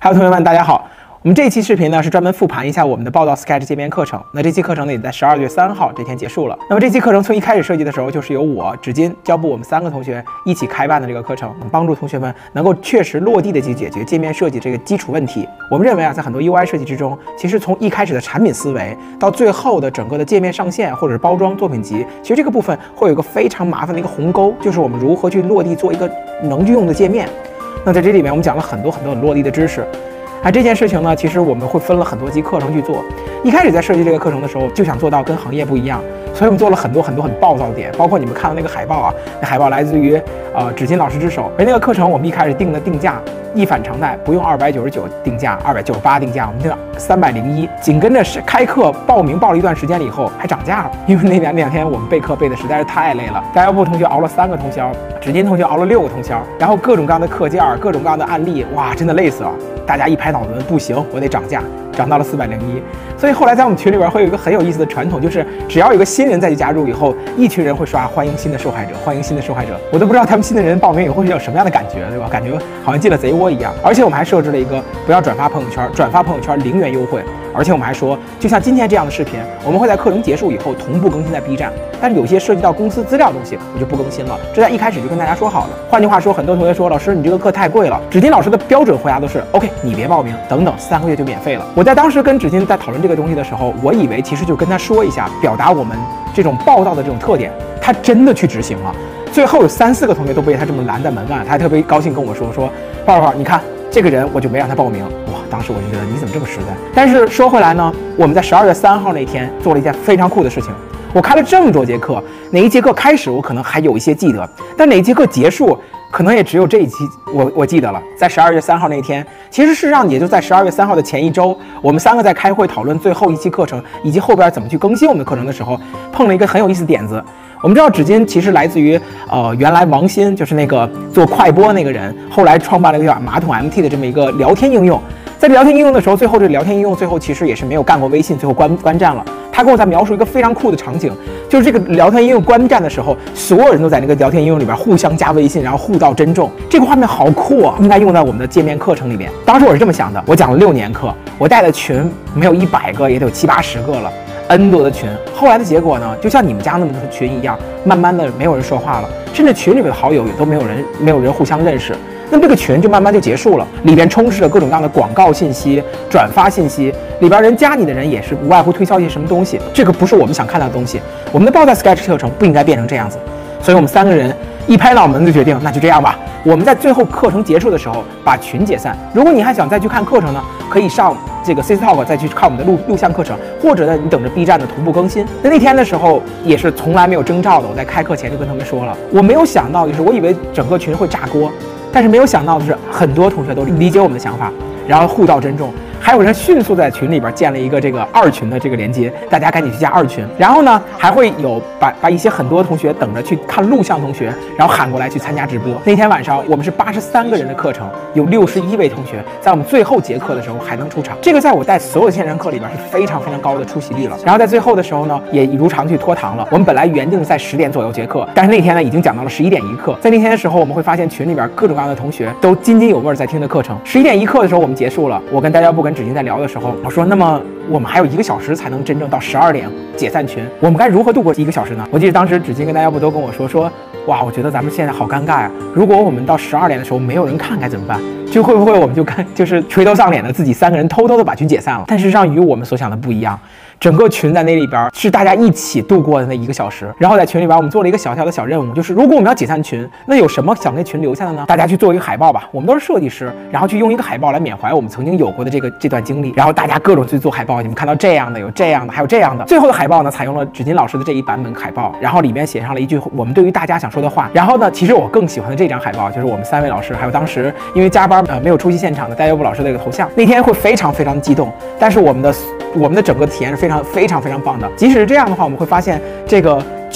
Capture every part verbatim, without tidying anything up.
Hello， 同学们，大家好。我们这一期视频呢是专门复盘一下我们的报道 Sketch 界面课程。那这期课程呢也在十二月三号这天结束了。那么这期课程从一开始设计的时候，就是由我纸巾、教布我们三个同学一起开办的这个课程，帮助同学们能够确实落地的去解决界面设计这个基础问题。我们认为啊，在很多 U I 设计之中，其实从一开始的产品思维到最后的整个的界面上线或者是包装作品集，其实这个部分会有一个非常麻烦的一个鸿沟，就是我们如何去落地做一个能用的界面。那在这里面，我们讲了很多很多很落地的知识。啊，这件事情呢，其实我们会分了很多期课程去做。一开始在设计这个课程的时候，就想做到跟行业不一样，所以我们做了很多很多很暴躁的点，包括你们看到那个海报啊，那海报来自于呃纸巾老师之手。而那个课程我们一开始定的定价一反常态，不用二百九十九定价，二百九十八定价，我们定三百零一。紧跟着是开课报名报了一段时间了以后，还涨价了，因为那两两天我们备课备的实在是太累了，大家部同学熬了三个通宵，纸巾同学熬了六个通宵，然后各种各样的课件，各种各样的案例，哇，真的累死了。大家一拍脑子，不行，我得涨价，涨到了四百零一。所以后来在我们群里边会有一个很有意思的传统，就是只要有一个新人再去加入以后，一群人会刷欢迎新的受害者，欢迎新的受害者。我都不知道他们新的人报名以后会有什么样的感觉，对吧？感觉好像进了贼窝一样。而且我们还设置了一个不要转发朋友圈，转发朋友圈零元优惠。而且我们还说，就像今天这样的视频，我们会在课程结束以后同步更新在 B 站。但是有些涉及到公司资料的东西，我就不更新了。这在一开始就跟大家说好了。换句话说，很多同学说，老师你这个课太贵了。纸巾老师的标准回答都是 OK， 你别报名，等等三个月就免费了。我在当时跟纸巾在讨论这个东西的时候，我以为其实就跟他说一下，表达我们这种暴躁的这种特点。他真的去执行了。最后有三四个同学都被他这么拦在门外，他还特别高兴跟我说说，泡泡，你看这个人我就没让他报名。哇，当时我就觉得你怎么这么实在？但是说回来呢，我们在十二月三号那天做了一件非常酷的事情。我开了这么多节课，哪一节课开始我可能还有一些记得，但哪一节课结束可能也只有这一期我我记得了。在十二月三号那天，其实事实上也就在十二月三号的前一周，我们三个在开会讨论最后一期课程以及后边怎么去更新我们的课程的时候，碰了一个很有意思的点子。我们知道纸巾其实来自于呃原来王鑫，就是那个做快播那个人，后来创办了一个叫马桶 M T 的这么一个聊天应用。在聊天应用的时候，最后这个聊天应用最后其实也是没有干过微信，最后关关站了。他跟我在描述一个非常酷的场景，就是这个聊天应用关站的时候，所有人都在那个聊天应用里边互相加微信，然后互道珍重。这个画面好酷啊，应该用在我们的界面课程里面。当时我是这么想的，我讲了六年课，我带的群没有一百个，也得有七八十个了。N 多的群，后来的结果呢，就像你们家那么多群一样，慢慢的没有人说话了，甚至群里面的好友也都没有人，没有人互相认识。那么这个群就慢慢就结束了，里边充斥着各种各样的广告信息、转发信息，里边人加你的人也是无外乎推销一些什么东西，这个不是我们想看到的东西。我们的报道 Sketch 课程不应该变成这样子，所以我们三个人一拍脑门就决定，那就这样吧。我们在最后课程结束的时候把群解散。如果你还想再去看课程呢，可以上这个 C C Talk 再去看我们的录录像课程，或者呢你等着 B 站的同步更新。那那天的时候也是从来没有征兆的，我在开课前就跟他们说了，我没有想到就是我以为整个群会炸锅，但是没有想到的是很多同学都理解我们的想法，然后互道珍重。还有人迅速在群里边建了一个这个二群的这个连接，大家赶紧去加二群。然后呢，还会有把把一些很多同学等着去看录像同学，然后喊过来去参加直播。那天晚上我们是八十三个人的课程，有六十一位同学在我们最后节课的时候还能出场，这个在我带所有线上课里边是非常非常高的出席率了。然后在最后的时候呢，也如常去拖堂了。我们本来原定在十点左右结课，但是那天呢已经讲到了十一点一刻。在那天的时候，我们会发现群里边各种各样的同学都津津有味在听的课程。十一点一刻的时候我们结束了，我跟大家部跟纸巾在聊的时候，我说那么我们还有一个小时才能真正到十二点解散群，我们该如何度过一个小时呢？我记得当时纸巾跟大家部都跟我说说，哇，我觉得咱们现在好尴尬呀、啊！如果我们到十二点的时候没有人看该怎么办？就会不会我们就看就是垂头丧脸的自己三个人偷偷的把群解散了？但事实上与我们所想的不一样。整个群在那里边是大家一起度过的那一个小时，然后在群里边我们做了一个小小的小任务，就是如果我们要解散群，那有什么想跟群留下的呢？大家去做一个海报吧，我们都是设计师，然后去用一个海报来缅怀我们曾经有过的这个这段经历，然后大家各种去做海报，你们看到这样的，有这样的，还有这样的。最后的海报呢，采用了纸巾老师的这一版本海报，然后里面写上了一句我们对于大家想说的话。然后呢，其实我更喜欢的这张海报就是我们三位老师，还有当时因为加班呃没有出席现场的代教部老师的一个头像。那天会非常非常激动，但是我们的我们的整个体验是非常非常非常棒的。即使是这样的话，我们会发现这个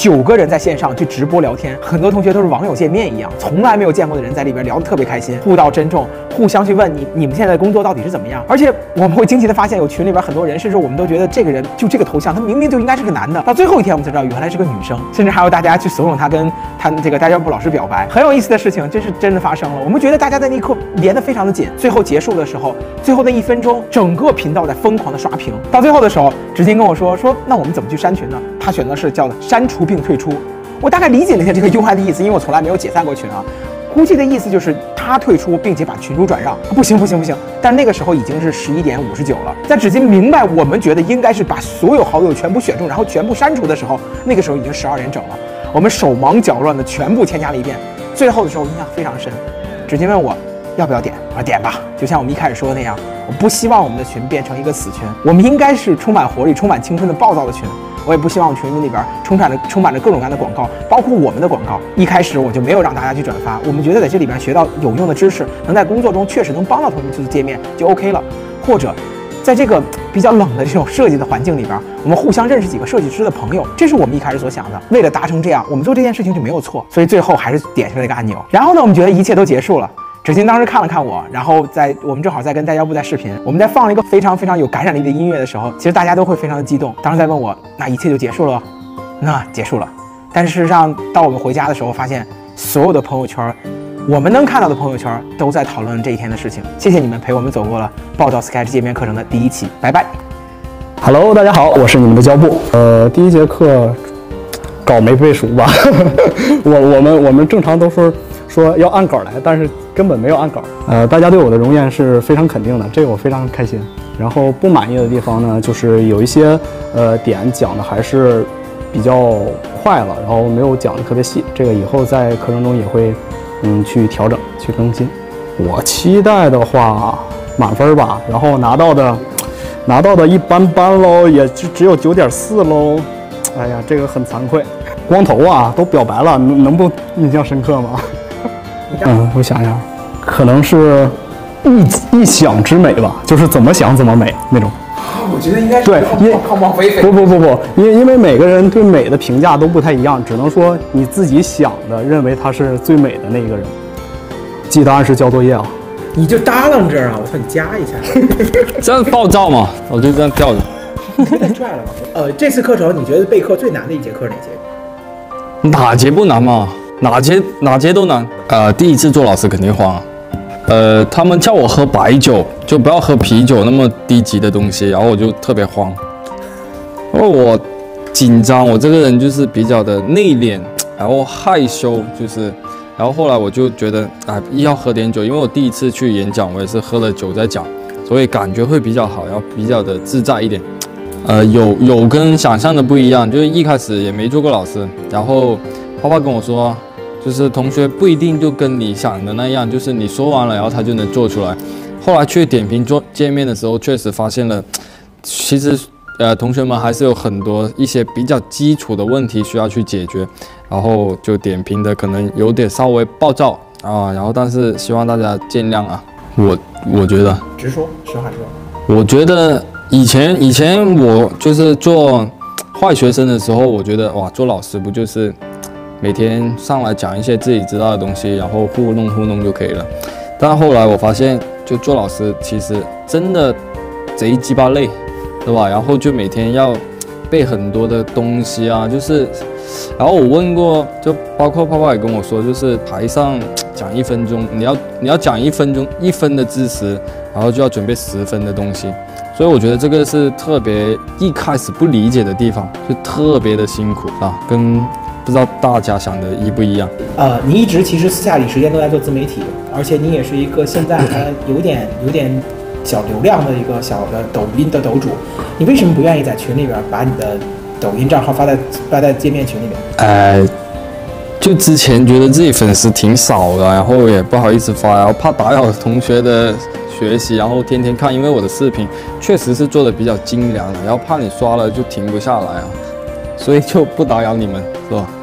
九个人在线上去直播聊天，很多同学都是网友见面一样，从来没有见过的人在里边聊得特别开心，互道珍重，互相去问你你们现在的工作到底是怎么样。而且我们会惊奇的发现，有群里边很多人，甚至我们都觉得这个人就这个头像，他明明就应该是个男的，到最后一天我们才知道原来是个女生，甚至还有大家去怂恿他跟他这个大教部老师表白。很有意思的事情，真是真的发生了。我们觉得大家在那一刻连得非常的紧，最后结束的时候，最后那一分钟，整个频道在疯狂的刷屏。到最后的时候，芷金跟我说说，那我们怎么去删群呢？他选的是叫删除并退出。我大概理解了一下这个 U I 的意思，因为我从来没有解散过群啊。估计的意思就是他退出，并且把群主转让。不行不行不行！但那个时候已经是十一点五十九了。在芷金明白我们觉得应该是把所有好友全部选中，然后全部删除的时候，那个时候已经十二点整了。我们手忙脚乱的全部添加了一遍。最后的时候印象非常深，芷金问我要不要点，我说点吧。就像我们一开始说的那样，我不希望我们的群变成一个死群，我们应该是充满活力、充满青春的暴躁的群。我也不希望群里边充满着充满着各种各样的广告，包括我们的广告。一开始我就没有让大家去转发，我们觉得在这里边学到有用的知识，能在工作中确实能帮到同学的界面就 OK 了。或者，在这个比较冷的这种设计的环境里边，我们互相认识几个设计师的朋友，这是我们一开始所想的。为了达成这样，我们做这件事情就没有错，所以最后还是点下了这个按钮。然后呢，我们觉得一切都结束了。芷金当时看了看我，然后在我们正好在跟代教部在视频，我们在放了一个非常非常有感染力的音乐的时候，其实大家都会非常的激动。当时在问我，那一切就结束了？那结束了。但是事实上，到我们回家的时候，发现所有的朋友圈，我们能看到的朋友圈都在讨论这一天的事情。谢谢你们陪我们走过了报道 Sketch 界面课程的第一期，拜拜。 Hello， 大家好，我是你们的教部。呃，第一节课稿没背熟吧？我我们我们正常都是说要按稿来，但是根本没有按稿。呃，大家对我的容颜是非常肯定的，这个我非常开心。然后不满意的地方呢，就是有一些呃点讲的还是比较快了，然后没有讲的特别细，这个以后在课程中也会嗯去调整去更新。我期待的话满分吧，然后拿到的拿到的一般般喽，也就只有九点四喽。哎呀，这个很惭愧。光头啊，都表白了，能能不印象深刻吗？嗯，我想想，可能是一一想之美吧，就是怎么想怎么美那种。 我觉得应该是对，因靠冒菲菲。 不不不不，因为因为每个人对美的评价都不太一样，只能说你自己想的，认为他是最美的那个人。记得按时交作业啊。 你就耷拉这儿啊！我说你加一下。 这样暴躁嘛，我就这样吊着。 有点拽了吧？呃，这次课程你觉得备课最难的一节课是哪节？ 哪节不难嘛？哪节哪节都难。呃，第一次做老师肯定慌。呃，他们叫我喝白酒，就不要喝啤酒那么低级的东西，然后我就特别慌，因为我紧张，我这个人就是比较的内敛，然后害羞，就是，然后后来我就觉得，哎，要喝点酒，因为我第一次去演讲，我也是喝了酒在讲，所以感觉会比较好，然后比较的自在一点。呃，有有跟想象的不一样，就是一开始也没做过老师，然后泡泡跟我说。就是同学不一定就跟你想的那样，就是你说完了，然后他就能做出来。后来去点评做界面的时候，确实发现了，其实呃同学们还是有很多一些比较基础的问题需要去解决，然后就点评的可能有点稍微暴躁啊，然后但是希望大家见谅啊。我我觉得直说，实话说， 我觉得以前以前我就是做坏学生的时候，我觉得哇，做老师不就是。每天上来讲一些自己知道的东西，然后糊弄糊弄就可以了。但后来我发现，就做老师其实真的贼鸡巴累，对吧？然后就每天要背很多的东西啊，就是，然后我问过，就包括泡泡也跟我说，就是台上讲一分钟，你要你要讲一分钟一分的知识，然后就要准备十分的东西。所以我觉得这个是特别一开始不理解的地方，就特别的辛苦啊，跟。不知道大家想的一不一样？ 呃，你一直其实私下里时间都在做自媒体，而且你也是一个现在还有点有点小流量的一个小的抖音的抖主。你为什么不愿意在群里边把你的抖音账号发在发在界面群里面？ 呃，就之前觉得自己粉丝挺少的，然后也不好意思发，然后怕打扰同学的学习，然后天天看，因为我的视频确实是做的比较精良的，然后怕你刷了就停不下来啊。所以就不打扰你们，是吧？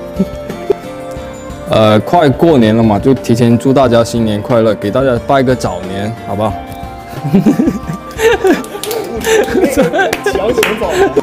呃，快过年了嘛，就提前祝大家新年快乐，给大家拜个早年，好不好？ 强行走。